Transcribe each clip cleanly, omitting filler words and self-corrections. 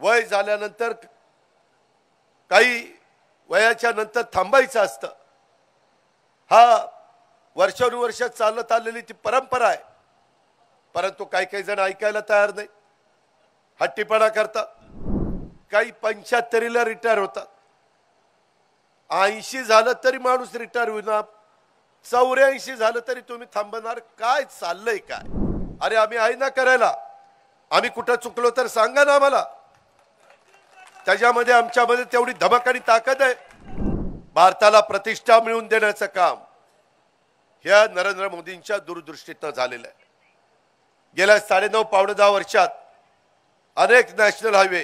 वय झाल्यानंतर काही वयाच्या नंतर थांबायचं असतं। हा वर्षानुवर्ष चालत आलेली ती परंपरा आहे, परंतु काही जण ऐकायला तयार नाही, हट्टीपणा करतात। काही 75ला रिटायर होतात, 80 झालं तरी माणूस रिटायर होणार, 84 झालं तरी तुम्ही थांबणार। काय चाललंय काय? अरे आम्ही आहे ना करायला, आम्ही कुठं चुकलो तर सांगा ना आम्हाला। त्याच्यामध्ये आमच्यामध्ये तेवढी धमक आणि ताकद आहे। भारताला प्रतिष्ठा मिळवून देण्याचं काम ह्या नरेंद्र मोदींच्या दूरदृष्टीतनं झालेलं आहे। गेल्या 9.5 पावणे 10 वर्षात अनेक नॅशनल हायवे,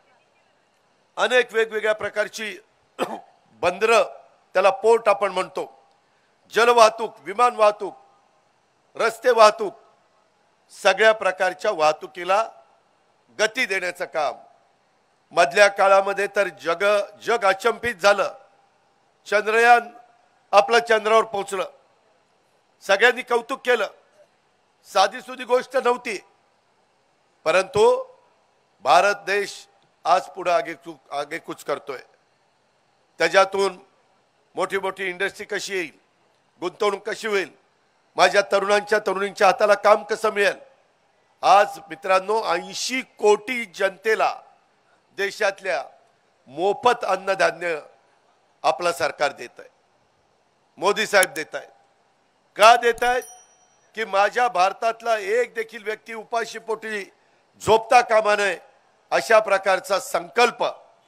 अनेक वेगवेगळ्या प्रकारची बंदरं, त्याला पोर्ट आपण म्हणतो, जलवाहतूक, विमान वाहतूक, रस्ते वाहतूक, सगळ्या प्रकारच्या वाहतुकीला गती देण्याचं काम मधल्या काळामध्ये तर जग अचंबित झालं। चंद्रयान आपलं चंद्रावर पोहोचलं, सगळ्यांनी कौतुक केलं, साधी सुधी गोष्ट नव्हती, परंतु भारत देश आज पुढे आगेकूच करतोय। त्याच्यातून मोठी मोठी इंडस्ट्री कशी येईल, गुंतवणूक कशी होईल, माझ्या तरुणींच्या हाताला काम कसं मिळेल। आज मित्रांनो 80 कोटी जनतेला देशातल्या मोफत अन्नधान्य आपलं सरकार देत आहे, मोदी साहेब देत आहेत। का देत आहेत? की माझ्या भारतातला एक देखील व्यक्ती उपाशीपोटी झोपता कामा नये, अशा प्रकारचा संकल्प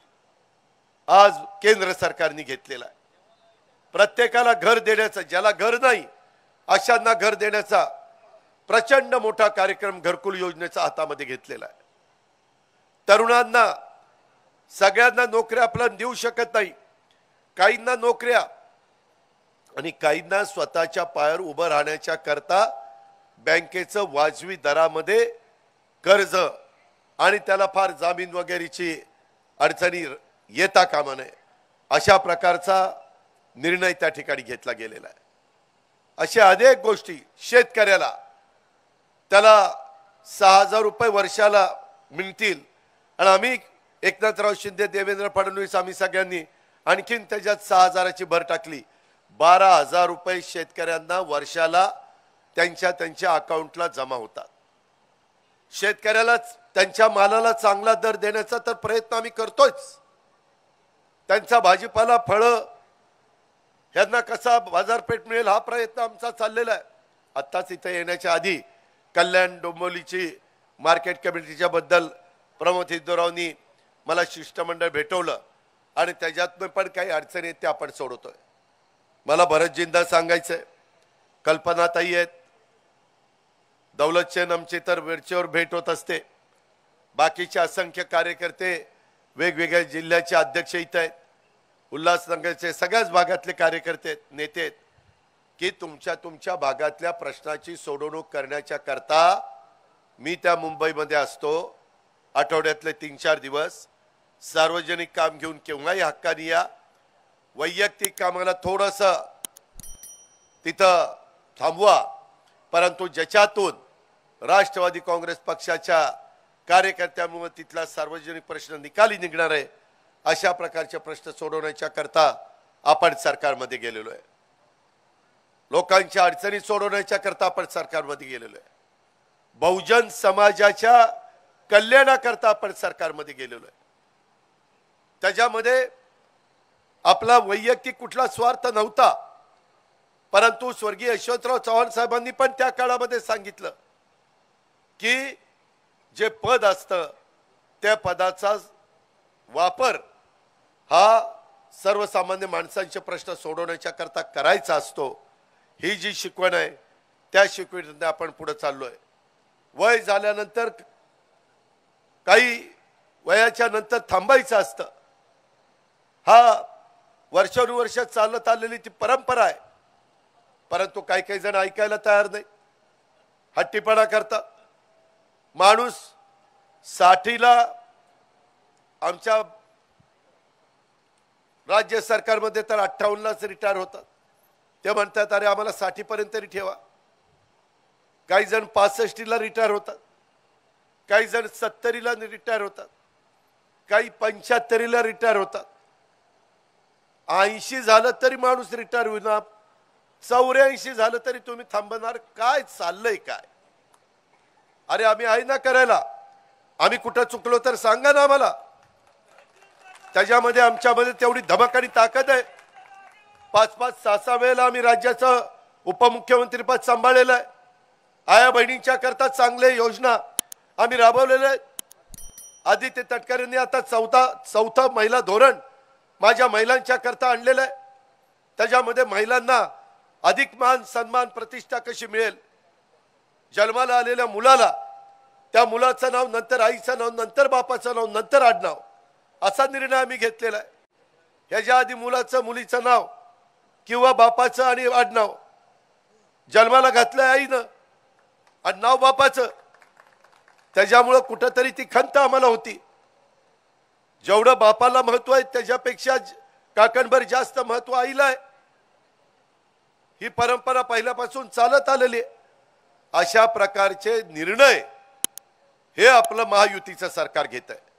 आज केंद्र सरकारने घेतलेला आहे। प्रत्येकाला घर देण्याचा, ज्याला घर नाही अशांना घर देण्याचा प्रचंड मोठा कार्यक्रम घरकुल योजनेचा हातामध्ये घेतलेला आहे। तरुणांना सगळ्यांना नोकऱ्या आपण देऊ शकत नाही, काहींना नोकऱ्या आणि काहींना स्वतःच्या पायावर उभं राहण्याच्या करता बँकेचं वाजवी दरामध्ये कर्ज आणि त्याला फार जामीन वगैरेची अडचणी येता कामा नये, अशा प्रकारचा निर्णय त्या ठिकाणी घेतला गेलेला आहे। अशा अनेक गोष्टी, शेतकऱ्याला त्याला 6,000 रुपये वर्षाला मिळतील, आणि आम्ही एकनाथराव शिंदे, देवेंद्र फडणवीस, आम्ही सगळ्यांनी आणखीन त्याच्यात 6,000ची भर टाकली। 12,000 रुपये शेतकऱ्यांना वर्षाला त्यांच्या अकाउंटला जमा होतात। शेतकऱ्याला त्यांच्या मालाला चांगला दर देण्याचा तर प्रयत्न आम्ही करतोच। त्यांचा भाजीपाला, फळं यांना कसा बाजारपेठ मिळेल हा प्रयत्न आमचा चाललेला आहे। आत्ताच इथे येण्याच्या आधी कल्याण डोंबिवलीची मार्केट कमिटीच्या बद्दल प्रमोद हिंदूरावनी मला शिष्टमंडळ भेटवलं, आणि त्याच्यातून पण काही अडचणी आहेत त्या आपण सोडवतोय। मला भरतजींना सांगायचंय, कल्पनाताई आहेत, दौलतचंद आमची तर वेळच्यावर भेट होत असते, बाकीचे असंख्य कार्यकर्ते, वेगवेगळ्या जिल्ह्याचे अध्यक्ष इथं आहेत, उल्हासनगरचे सगळ्याच भागातले कार्यकर्ते, नेते आहेत, की तुमच्या भागातल्या प्रश्नाची सोडवणूक करण्याच्या करता मी त्या मुंबईमध्ये असतो। आठवड्यातले 3-4 दिवस सार्वजनिक काम घेऊन केव्हाही हक्कानी या, वैयक्तिक कामाला थोडंसं तिथं थांबवा, परंतु ज्याच्यातून राष्ट्रवादी काँग्रेस पक्षाच्या कार्यकर्त्यांमुळे तिथला सार्वजनिक प्रश्न निकाली निघणार आहे, अशा प्रकारचे प्रश्न सोडवण्याच्या करता आपण सरकारमध्ये गेलेलो आहे। लोकांच्या अडचणी सोडवण्याच्या करता आपण सरकारमध्ये गेलेलो आहे। बहुजन समाजाच्या कल्याणाकरता आपण सरकारमध्ये गेलेलो आहे। त्याच्यामध्ये आपला वैयक्तिक कुठला स्वार्थ नव्हता, परंतु स्वर्गीय यशवंतराव चव्हाण साहेबांनी पण त्या काळामध्ये सांगितलं की जे पद असतं त्या पदाचा वापर हा सर्वसामान्य माणसांचे प्रश्न सोडवण्याच्या करता करायचा असतो। ही जी शिकवण आहे त्या शिकवणीने आपण पुढे चाललोय। वय झाल्यानंतर काही वयाच्या नंतर थांबायचं असतं, हा वर्षानुवर्ष चालत आलेली ती परंपरा आहे, परंतु काही जण ऐकायला तयार नाही, हट्टीपणा करतात। माणूस 60ला आमच्या राज्य सरकारमध्ये तर 58लाच रिटायर होतात। ते म्हणतात अरे आम्हाला 60 पर्यंत तरी ठेवा। काही जण 65ला रिटायर होतात, काही जण 70ला रिटायर होतात। काही 75ला रिटायर होतात, 80 झालं तरी माणूस रिटायर होणार, 84 झालं तरी तुम्ही थांबणार. काय चाललंय काय? अरे आम्ही आहे ना करायला. आम्ही कुठं चुकलो तर सांगा ना आम्हाला. त्याच्यामध्ये आमच्यामध्ये तेवढी धमक आणि ताकद आहे. 5-5, 6-6 वेळेला आम्ही राज्याचं उपमुख्यमंत्री पद सांभाळलेलं आहे. आया बहिणींच्या करता चांगले योजना आम्ही राबवलेल्या आहेत. आदित्य तटकरेंनी आता चौथं महिला धोरण माझ्या महिलांच्या करता आणलेलं आहे. त्याच्यामध्ये महिलांना अधिक मान सन्मान प्रतिष्ठा कशी मिळेल, जन्माला आलेल्या मुलाला त्या मुलाचं नाव नंतर आईचं नाव नंतर बापाचं नाव नंतर आडनाव असा निर्णय आम्ही घेतलेला आहे. ह्याच्या आधी मुलाचं मुलीचं नाव किंवा बापाचं आणि आडनाव जन्माला घातलं आईनं आणि नाव बापाचं. त्याच्यामुळं कुठंतरी ती खंत आम्हाला होती. जेवढं बापाला महत्व आहे त्याच्यापेक्षा काकणभर जास्त महत्व आईला आहे. ही परंपरा पहिल्यापासून चालत आलेली आहे. अशा प्रकारचे निर्णय हे आपलं महायुतीचं सरकार घेत आहे.